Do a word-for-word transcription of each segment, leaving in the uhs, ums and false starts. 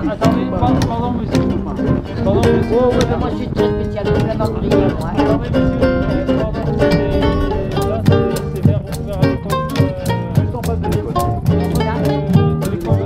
attendez, pardon, pardon monsieur. Pardon monsieur. Oh oui, mais moi je suis très spécial, je suis un ouvrier moi. Attendez monsieur, euh, pardon, c'est là c'est c'est vers vers l'école. Ils ne sont pas de l'école. De l'école.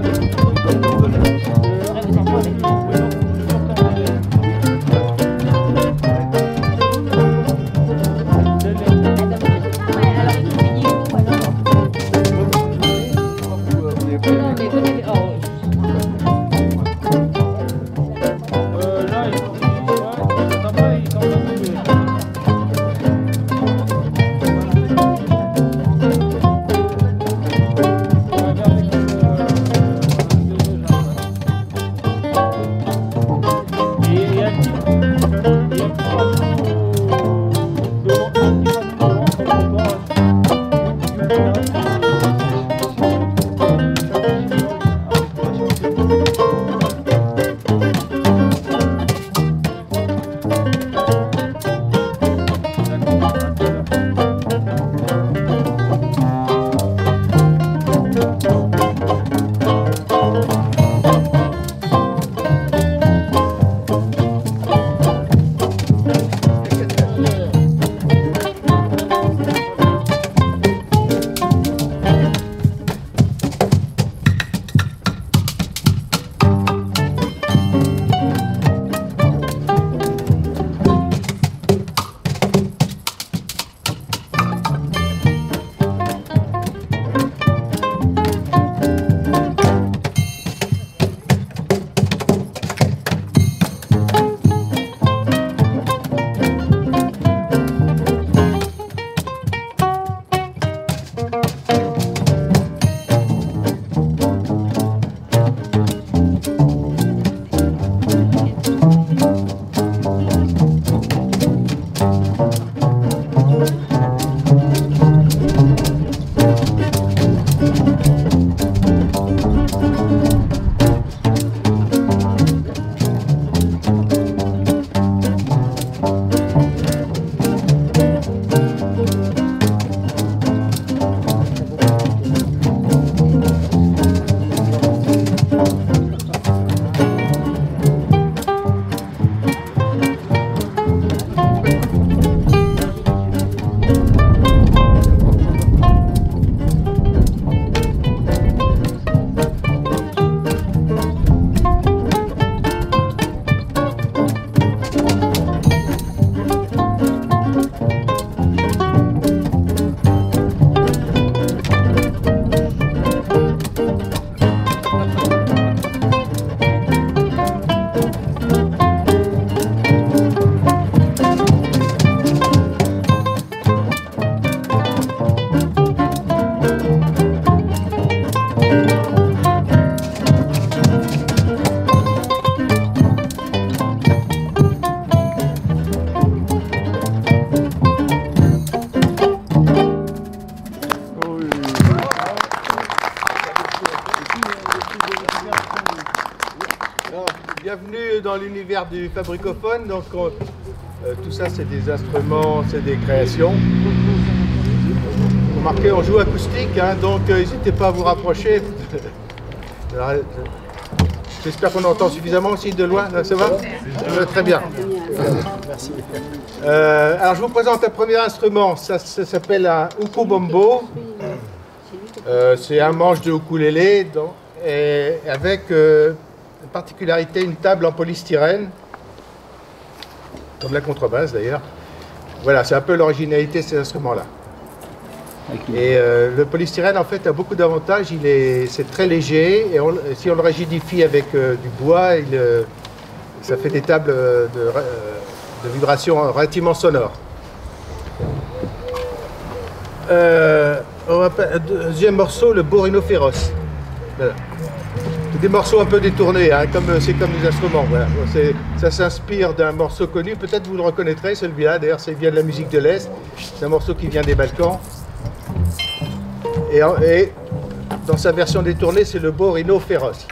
Bienvenue dans l'univers du fabricophone. Donc, on, euh, tout ça, c'est des instruments, c'est des créations. Remarquez, on joue acoustique, hein, donc euh, n'hésitez pas à vous rapprocher. J'espère qu'on entend suffisamment aussi de loin. Là, ça va euh, Très bien. Merci. Euh, alors, je vous présente un premier instrument. Ça, ça s'appelle un ukubombo. Euh, c'est un manche de ukulélé donc, et avec euh, une particularité, une table en polystyrène, comme la contrebasse d'ailleurs. Voilà, c'est un peu l'originalité de ces instruments-là. Et euh, le polystyrène, en fait, a beaucoup d'avantages. C'est très léger, et on, si on le rigidifie avec euh, du bois, il, euh, ça fait des tables de, de, de vibrations relativement sonores. Euh, on va, deuxième morceau, le borino féroce. Voilà. Des morceaux un peu détournés, hein, comme c'est comme des instruments. Voilà. Ça s'inspire d'un morceau connu, peut-être vous le reconnaîtrez, celui-là. D'ailleurs, ça vient de la musique de l'Est. C'est un morceau qui vient des Balkans. Et, et dans sa version détournée, c'est le borino féroce.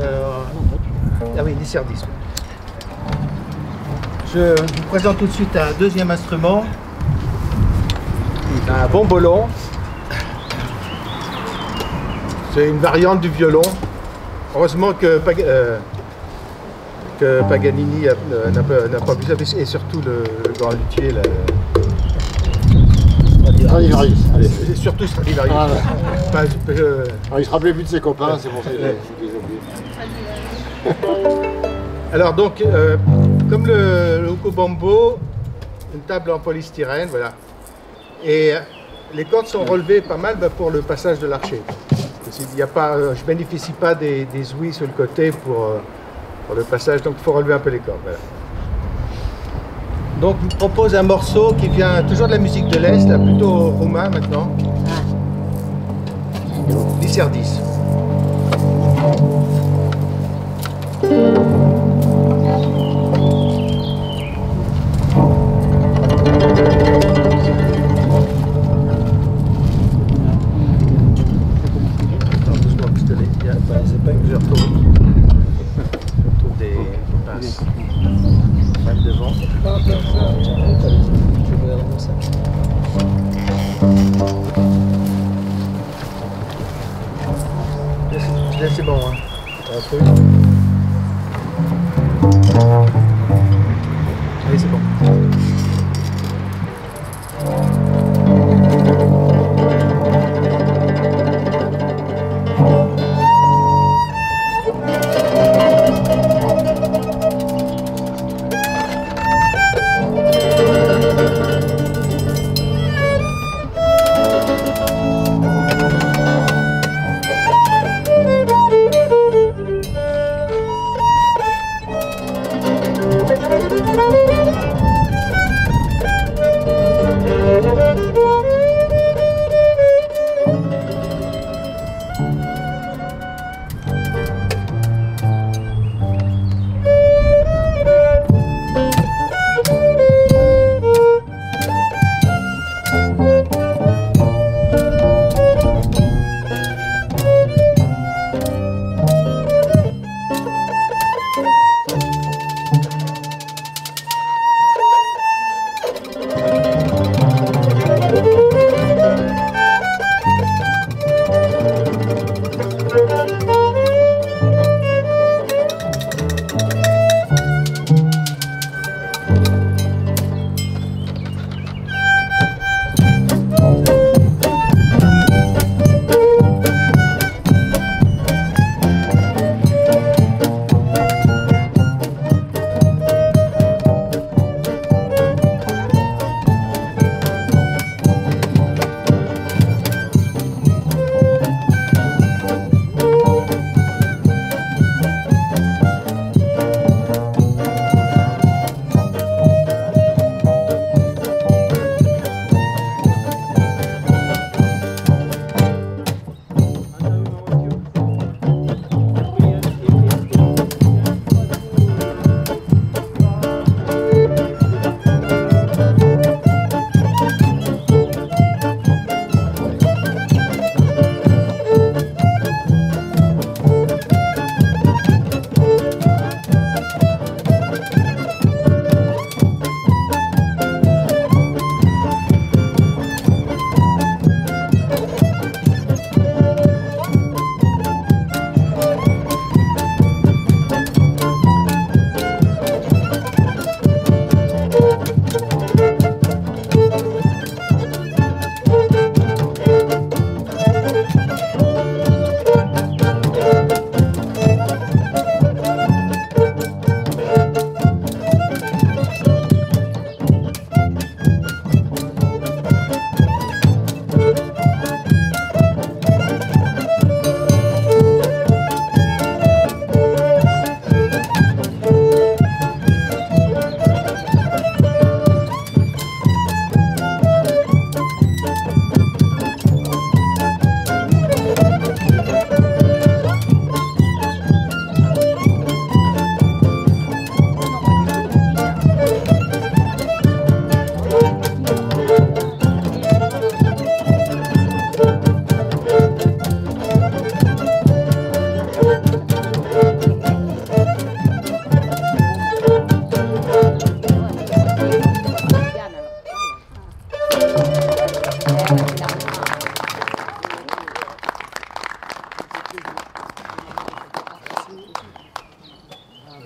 euh, ah oui, dix sur dix. Je vous présente tout de suite un deuxième instrument, un bombolon. C'est une variante du violon. Heureusement que, Pag euh, que Paganini n'a pas, pas vu ça, et surtout le, le grand luthier. Là, Stradivarius. Et surtout Stradivarius. Ah, ouais. Enfin, je, je... Alors, il se rappelait plus de ses copains, c'est pour ça qu'il les oublié. Alors donc, euh, comme le, le Ukobombo, une table en polystyrène, voilà. Et les cordes sont relevées pas mal bah, pour le passage de l'archet. Il y a pas, je ne bénéficie pas des, des ouïes sur le côté pour, pour le passage, donc il faut relever un peu les cordes. Voilà. Donc je vous propose un morceau qui vient toujours de la musique de l'Est, plutôt roumain maintenant. dix sur dix. C'est pas que je retrouve, je retrouve des pinces. Même devant. Là c'est bon, hein. Un peu. Allez, c'est bon.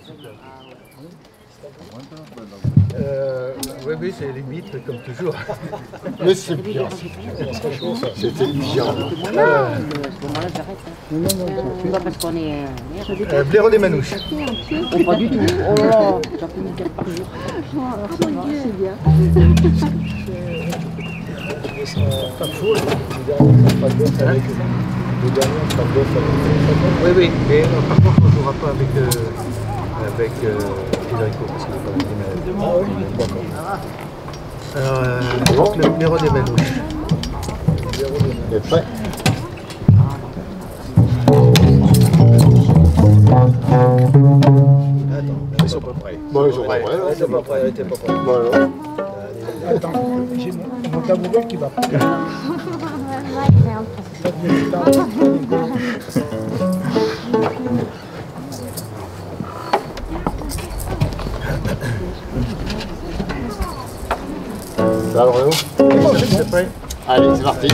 Euh, oui, oui, c'est limite, comme toujours. Mais c'est bien. C'était bien. Euh, à ce moment-là, j'arrête. Non, non, non. Pas parce qu'on est... Euh, Blaireau des Manouches. Oh, pas du tout. Oh là là, ça fait une tête par jour. Oh mon Dieu, c'est bien. Pas fou, le Oui, oui, mais euh, par contre, on ne jouera pas avec, euh, avec euh, Federico, parce qu'il n'est pas des malades. Ah oui, d'accord. Alors, euh, donc, le Blaireau des Manouches. Il est prêt. Ils sont pas prêts. Bon, ils sont pas prêts. Ils sont pas prêts, ils étaient pas prêts. Bon, alors. Attends, j'ai mon, mon tabouret qui va. Ça, alors, Léo ? C'est prêt. Allez, c'est parti.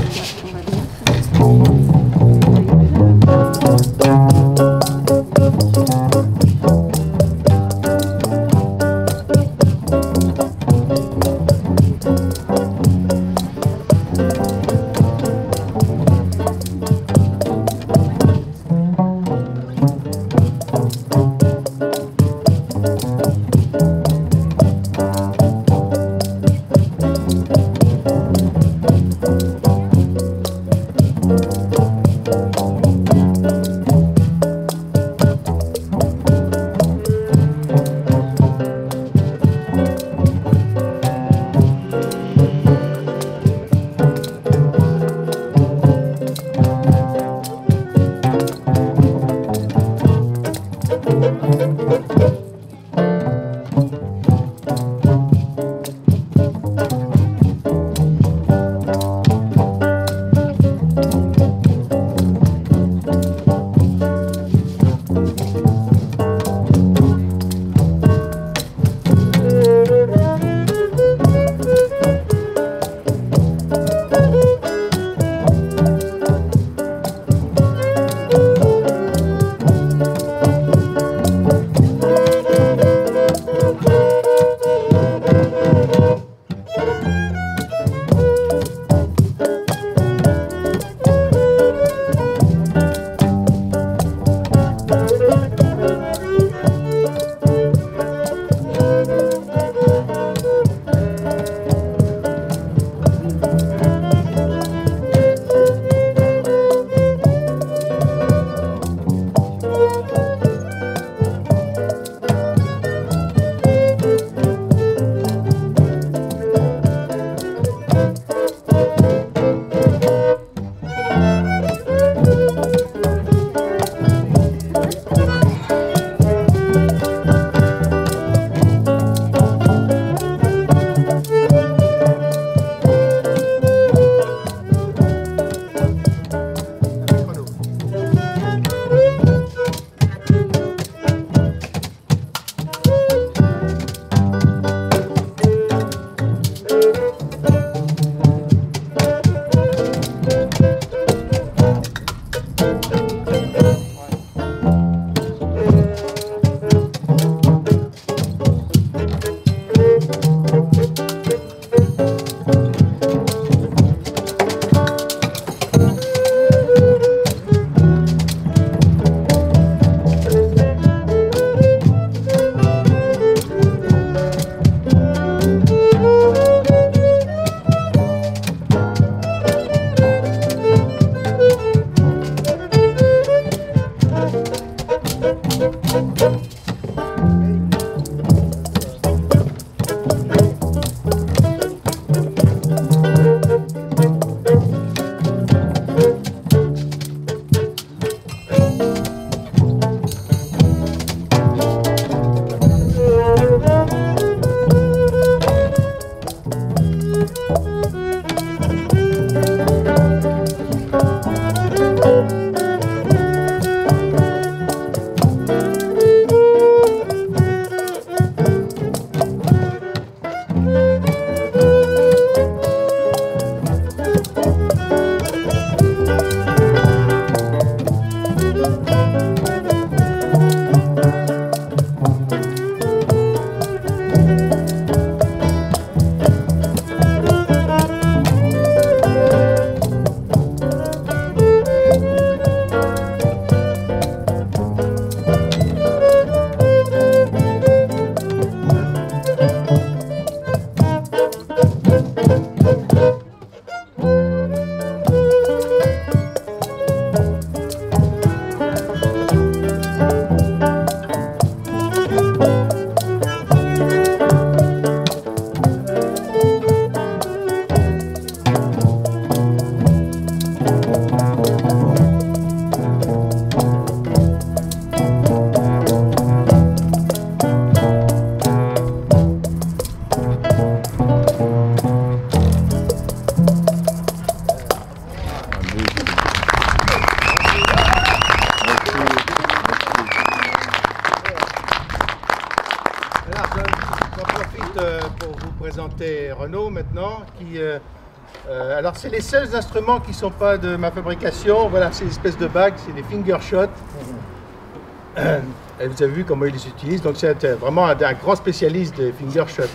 euh, pour vous présenter Renaud maintenant. Qui, euh, euh, alors, c'est les seuls instruments qui ne sont pas de ma fabrication. Voilà, c'est une espèce de bague, c'est des finger shots. Euh, et vous avez vu comment ils les utilisent. Donc, c'est vraiment un, un grand spécialiste des finger shots.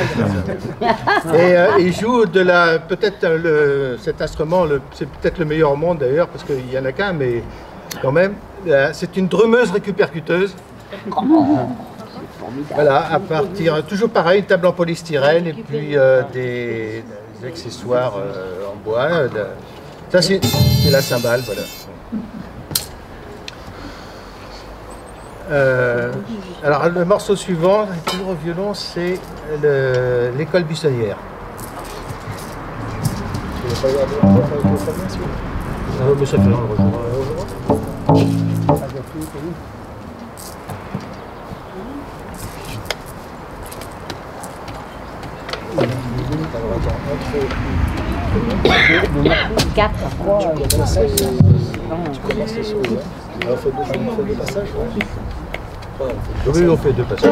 Et euh, il joue de la. Peut-être le, cet instrument, le, c'est peut-être le meilleur au monde d'ailleurs, parce qu'il n'y en a qu'un, mais quand même. Euh, c'est une drummeuse récupercuteuse. Voilà, à partir, toujours pareil, une table en polystyrène et puis euh, des, des accessoires euh, en bois. Euh, de, ça, c'est la cymbale, voilà. Euh, alors, le morceau suivant, toujours au violon, c'est l'école buissonnière. Ah, mais ça fait un Quatre. Tu commences les choses, hein. On fait deux, on fait deux passages, ouais. Oui, on fait deux passages.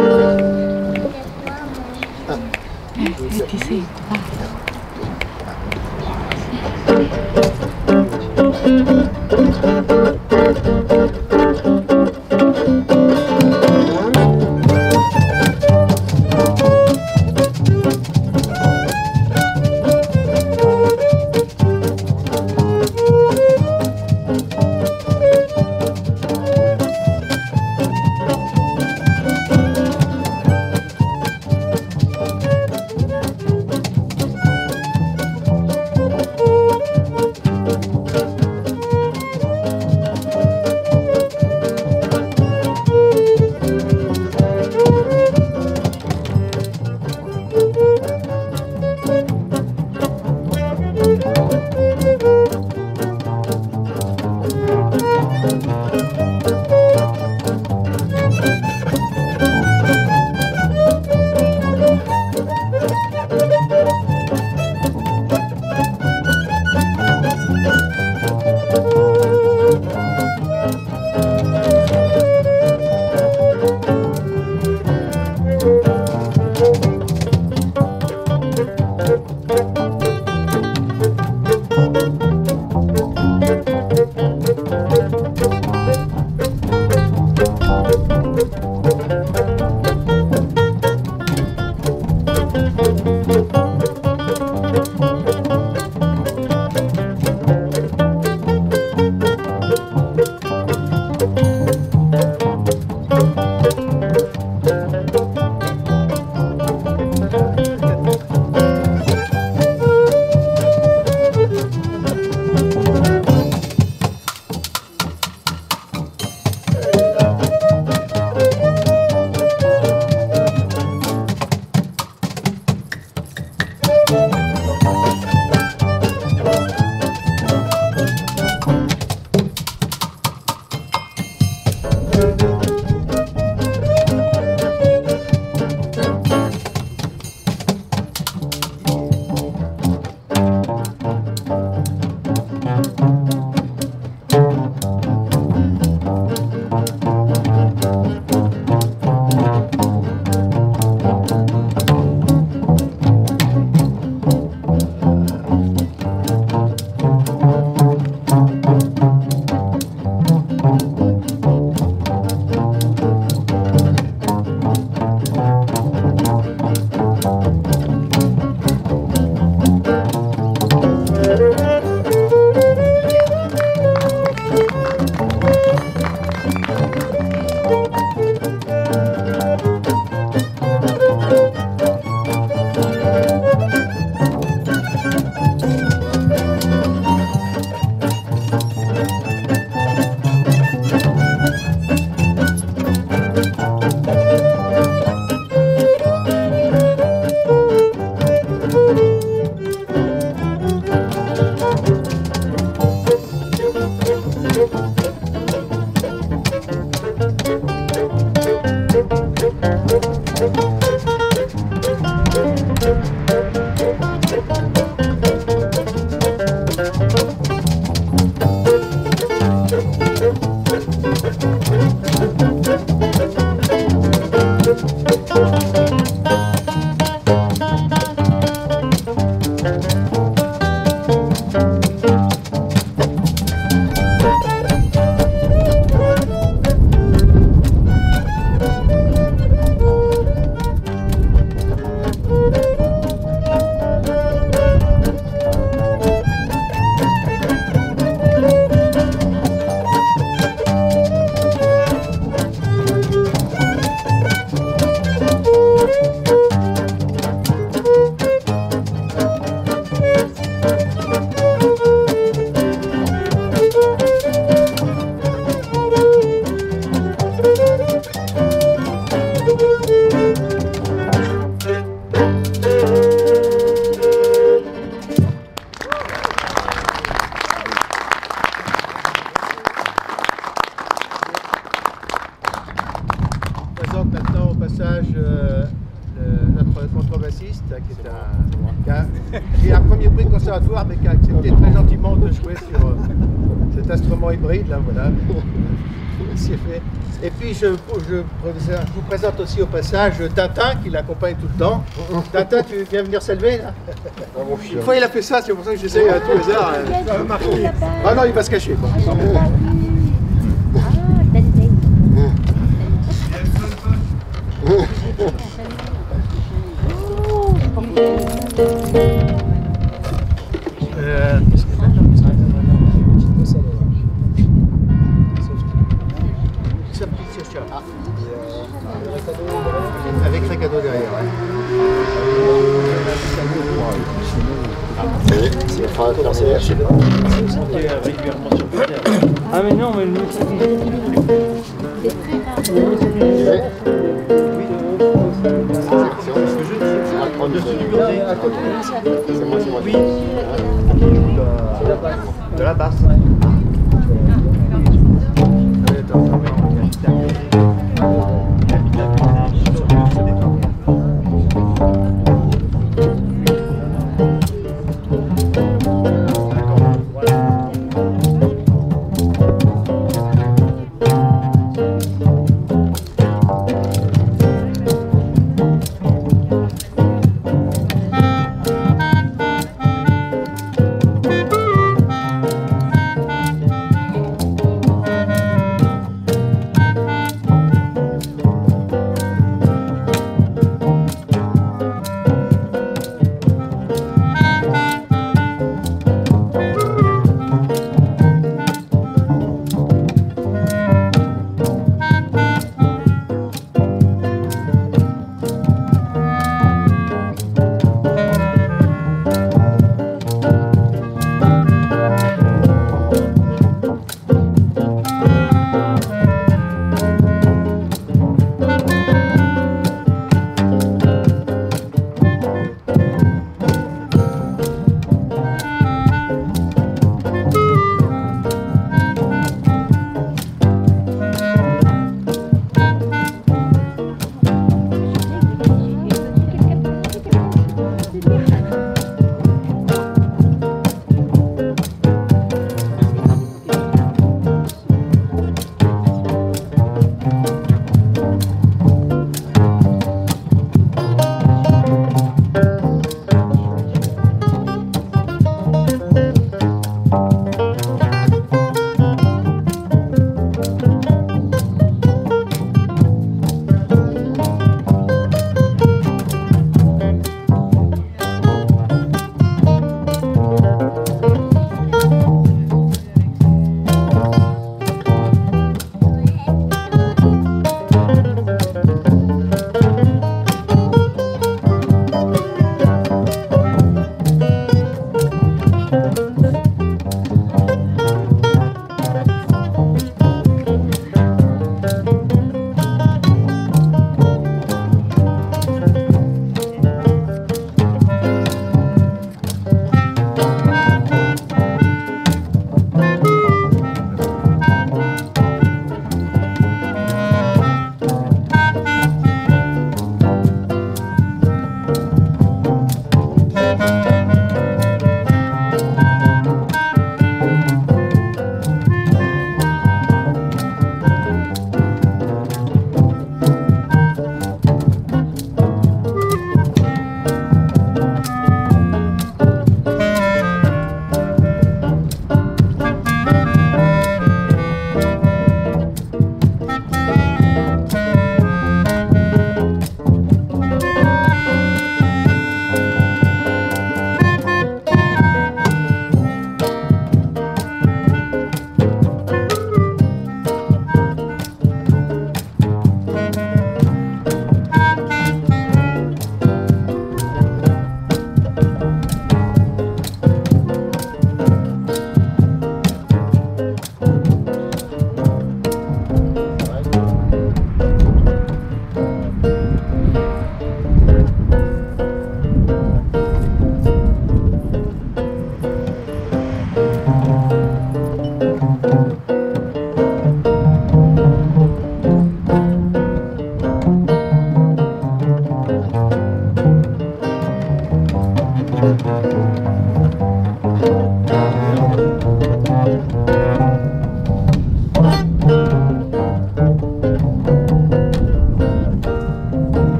Ah. passage euh, le- notre contrebassiste, qui est un, qui a, qui a un premier prix de conservatoire, mais qui a accepté très gentiment de jouer sur euh, cet instrument hybride, là, voilà. C'est fait. Et puis je, je, je vous présente aussi au passage Tintin qui l'accompagne tout le temps. Tintin, tu viens venir saluer là? Une fois il a fait ça, c'est pour ça que j'essaie à tous les heures. euh, Ah non, il va se cacher. Bon. Euh, Avec les cadeaux derrière. C'est c'est faire faire ses archives. régulièrement sur Twitter. Ah mais non, mais le monsieur qui C'est très rare. Ouais. C'est moi qui prends du C'est moi, c'est moi. Oui. De la basse.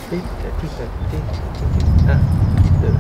Un, deux.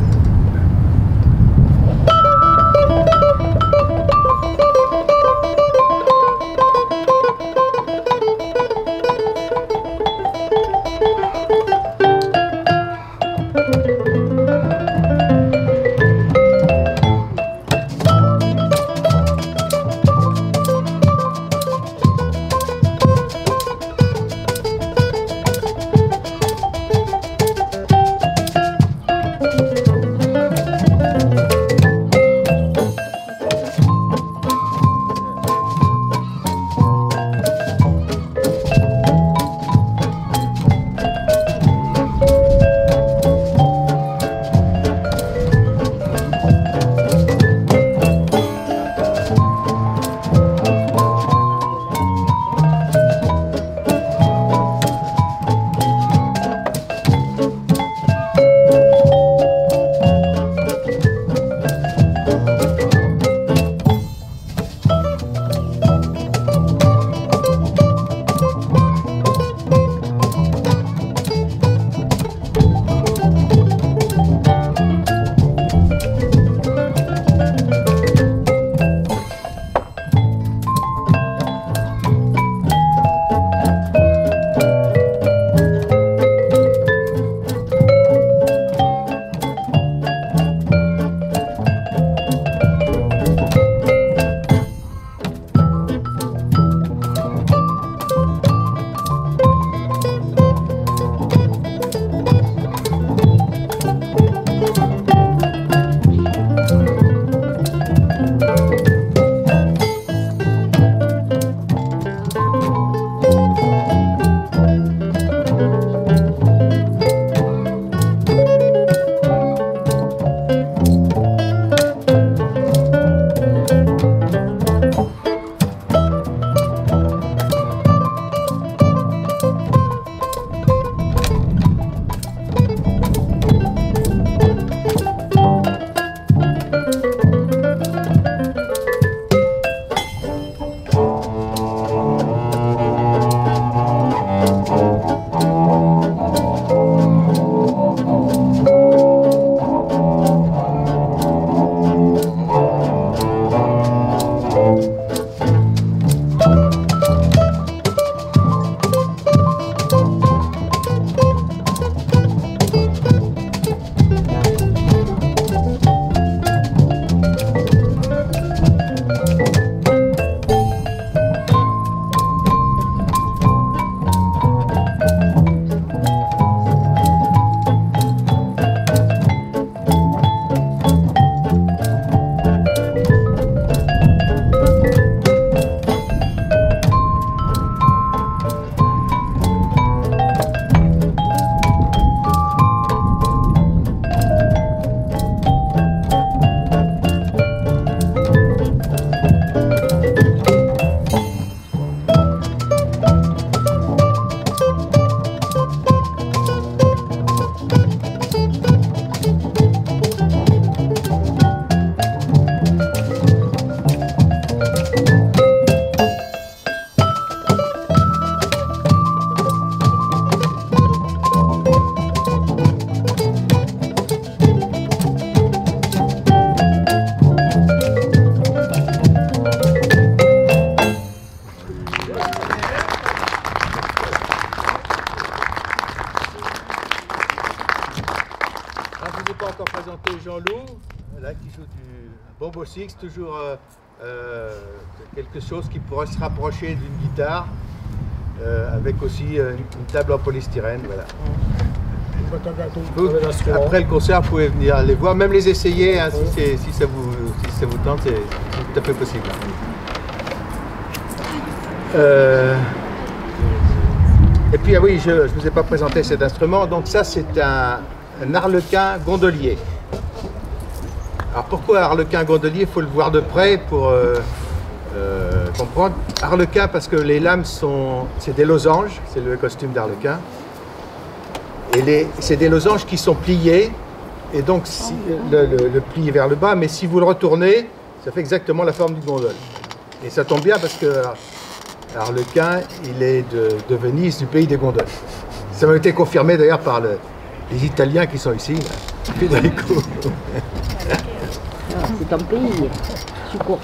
Jean-Loup, là, qui joue du Bombo Six, toujours euh, euh, quelque chose qui pourrait se rapprocher d'une guitare, euh, avec aussi euh, une table en polystyrène. Voilà. Vous, après le concert, vous pouvez venir les voir, même les essayer, hein, si, si, ça vous, si ça vous tente, c'est tout à fait possible. Euh, et puis, ah oui, je ne vous ai pas présenté cet instrument, donc ça c'est un, un arlequin gondolier. Alors pourquoi arlequin gondolier? Il faut le voir de près pour euh, euh, comprendre. Arlequin parce que les lames sont, c'est des losanges, c'est le costume d'arlequin. Et c'est des losanges qui sont pliés, et donc si, le, le, le pli vers le bas, mais si vous le retournez, ça fait exactement la forme du gondole. Et ça tombe bien parce que Arlequin, il est de, de Venise, du pays des gondoles. Ça m'a été confirmé d'ailleurs par le, les Italiens qui sont ici. Là. Federico. Ah, c'est ton pays. Tu courses.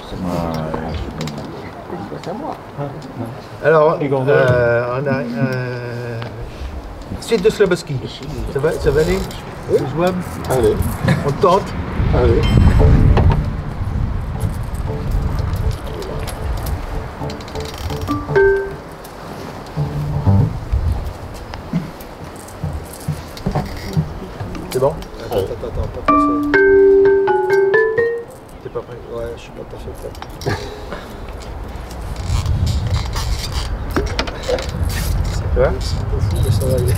Il faut savoir. Alors, Les gondoles. euh, on a euh, suite de Sloboski. Ça va, ça va aller? Oui. C'est jouable? Allez, On tente? allez. C'est bon? Attends, attends, attends, pas tout à fait. T'es pas prêt? Ouais, je suis pas tout à fait prêt. Ça va? C'est un peu fou, mais ça va aller.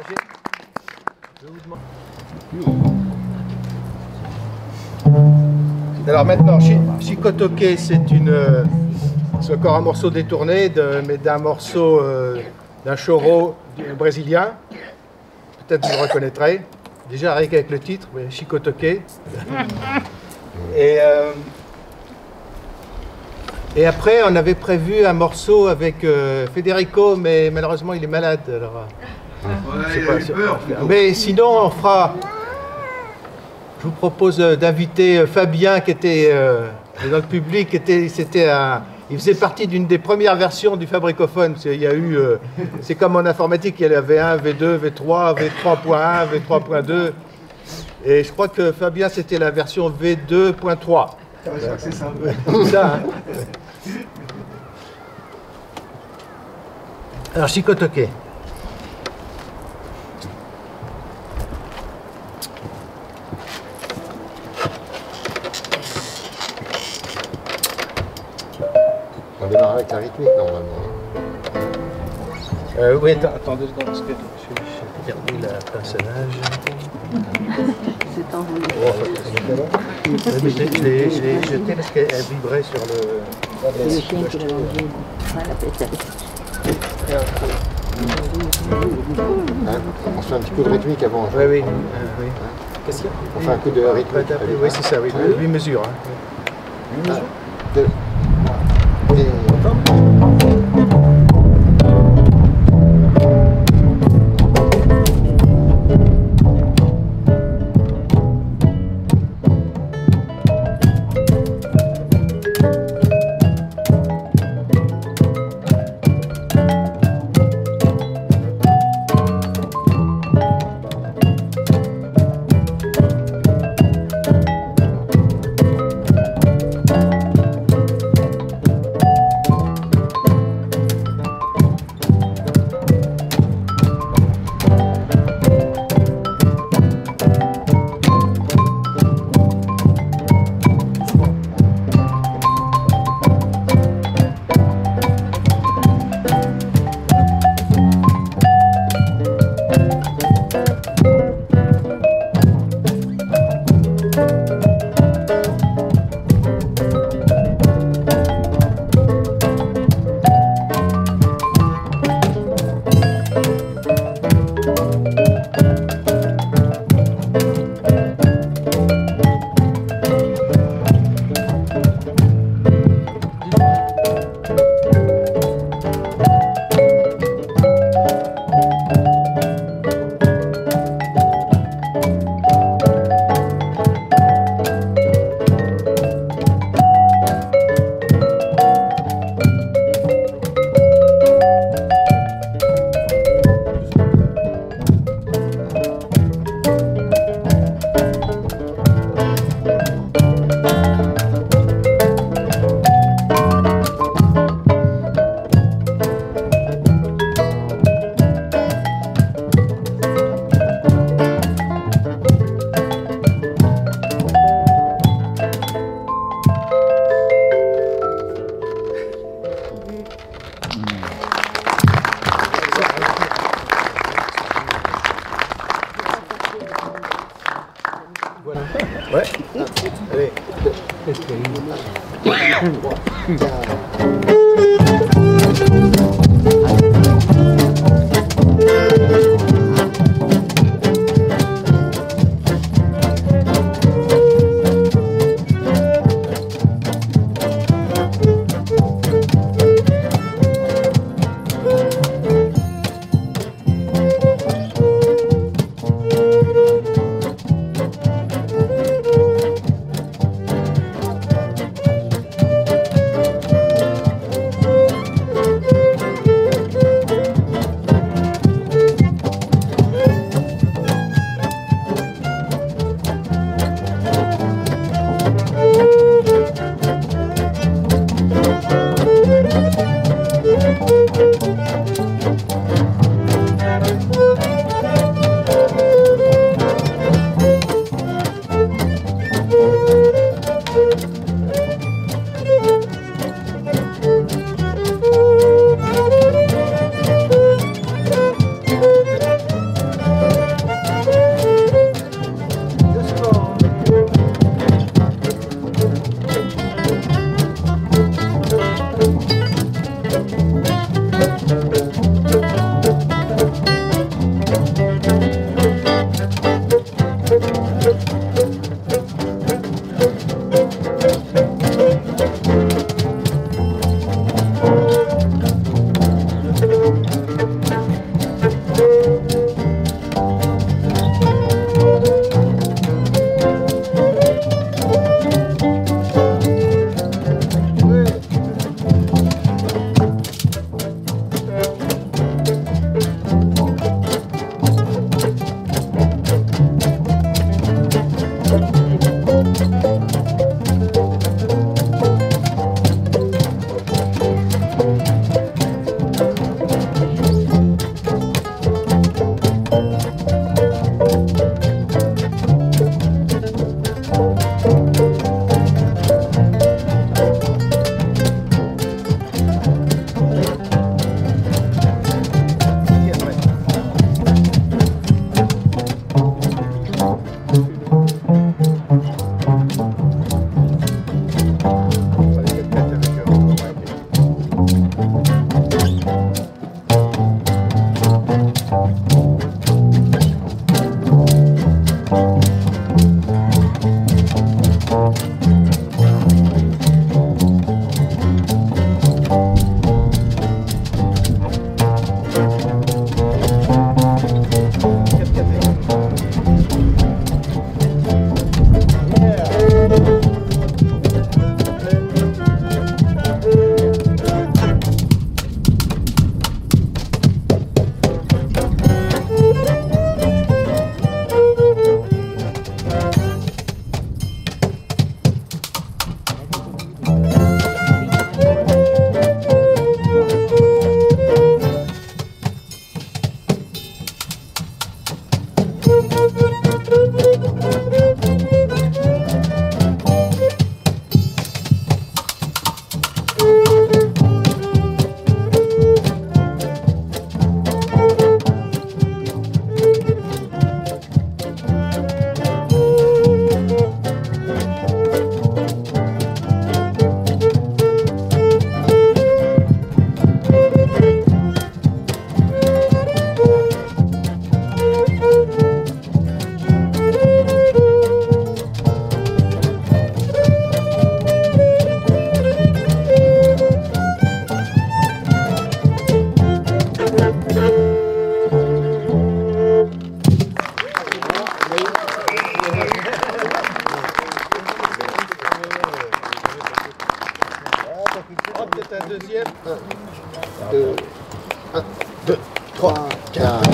j'ai- je vous demande- Alors maintenant, Chi- Chikotoke, c'est une, euh, c'est encore un morceau détourné, de, mais d'un morceau euh, d'un choro du- brésilien. Peut-être vous le reconnaîtrez. Déjà rien qu'avec le titre, oui, Chikotoke. Et, euh, et après, on avait prévu un morceau avec euh, Federico, mais malheureusement, il est malade. Alors, euh, je sais pas, c'est- mais sinon, on fera. Je vous propose euh, d'inviter euh, Fabien, qui était euh, dans le public. Qui était, c'était un, il faisait partie d'une des premières versions du Fabricophone. C'est, il y a eu, euh, c'est comme en informatique, il y a V un, V deux, V trois, V trois point un, V trois point deux. Et je crois que Fabien, c'était la version V deux point trois. C'est ça. C'est ça, hein. Alors, Chikotoke. On démarre avec la rythmique normalement. Euh, oui, attends, attends deux secondes, parce que j'ai j'ai perdu le personnage. C'est envolé. Oh, oui, mais je l'ai- je l'ai je l'ai jeté parce qu'elle elle vibrait sur le... C'est le chien qui l'a mangé. Voilà, peut-être. Hein, on se fait un petit coup de rythmique avant. Oui, oui. euh, oui. Qu'est-ce qu'il y a? On fait un coup de rythmique. Ouais, oui, c'est ça, oui. huit mesures. Hein. Un, deux, et... Ouais. Allez. trois, quatre.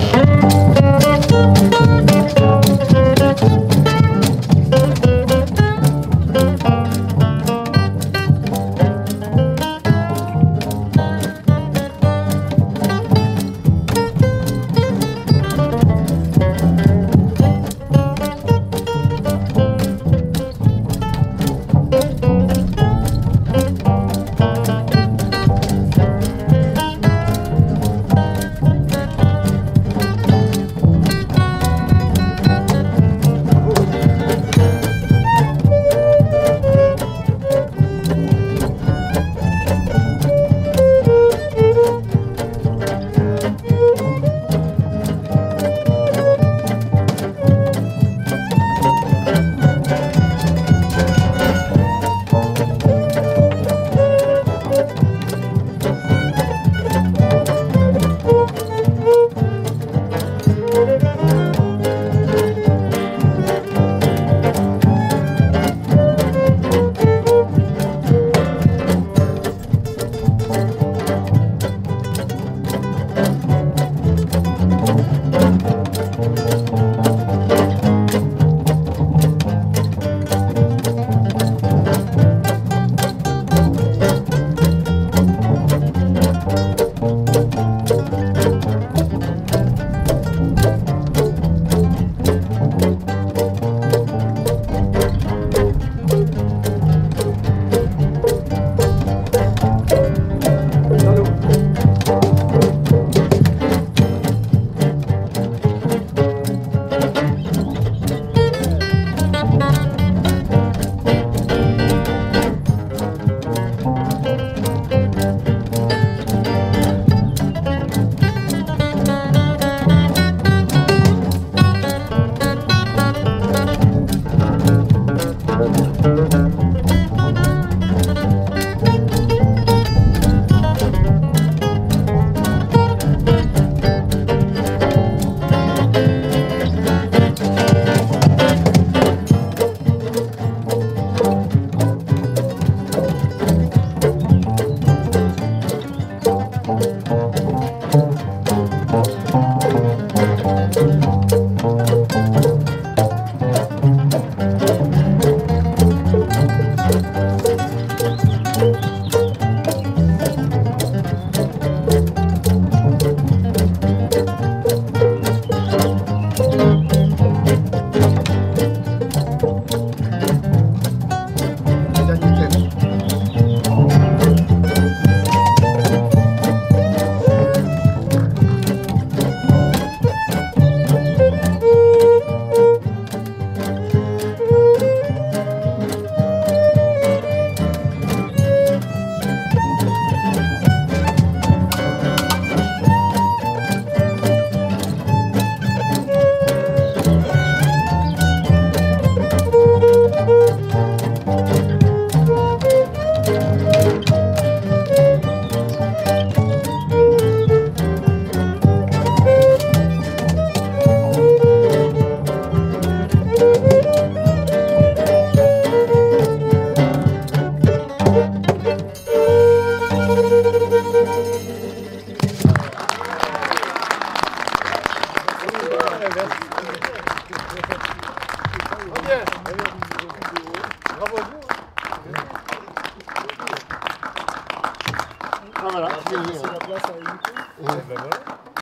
Ah voilà, c'est la place à éviter. Ben voilà.